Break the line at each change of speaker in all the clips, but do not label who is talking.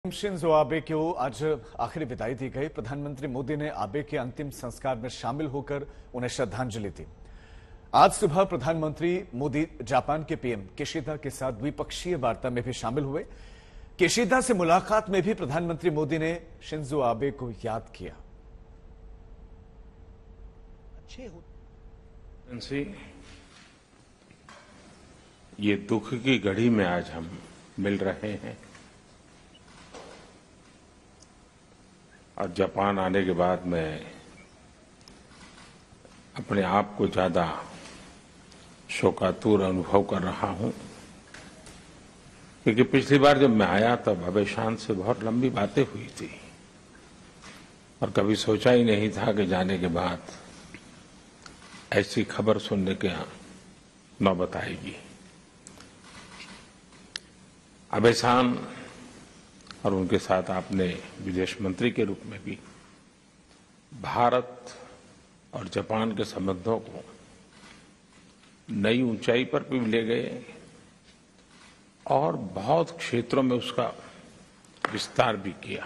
Shinzo Abe को आज आखिरी विदाई दी गई। प्रधानमंत्री मोदी ने आबे के अंतिम संस्कार में शामिल होकर उन्हें श्रद्धांजलि दी। आज सुबह प्रधानमंत्री मोदी जापान के पीएम किशिदा के साथ द्विपक्षीय वार्ता में भी शामिल हुए। किशिदा से मुलाकात में भी प्रधानमंत्री मोदी ने शिंजो आबे को याद किया।
ये दुख की घड़ी में आज हम मिल रहे हैं और जापान आने के बाद मैं अपने आप को ज्यादा शोकातुर अनुभव कर रहा हूं, क्योंकि पिछली बार जब मैं आया तब आबे शान से बहुत लंबी बातें हुई थी और कभी सोचा ही नहीं था कि जाने के बाद ऐसी खबर सुनने के नौबत आएगी। आबे शान और उनके साथ आपने विदेश मंत्री के रूप में भी भारत और जापान के संबंधों को नई ऊंचाई पर भी ले गए और बहुत क्षेत्रों में उसका विस्तार भी किया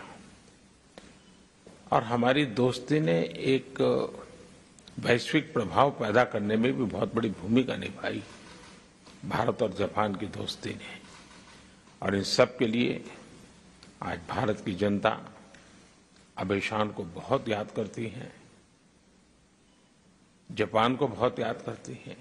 और हमारी दोस्ती ने एक वैश्विक प्रभाव पैदा करने में भी बहुत बड़ी भूमिका निभाई, भारत और जापान की दोस्ती ने। और इन सब के लिए आज भारत की जनता आबे शान को बहुत याद करती है, जापान को बहुत याद करती है।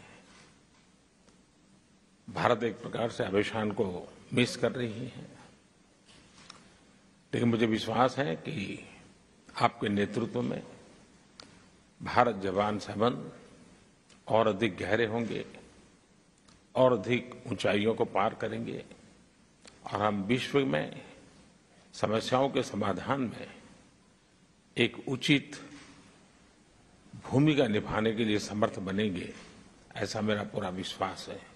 भारत एक प्रकार से आबे शान को मिस कर रही है, लेकिन मुझे विश्वास है कि आपके नेतृत्व में भारत जापान संबंध और अधिक गहरे होंगे और अधिक ऊंचाइयों को पार करेंगे और हम विश्व में समस्याओं के समाधान में एक उचित भूमिका निभाने के लिए समर्थ बनेंगे, ऐसा मेरा पूरा विश्वास है।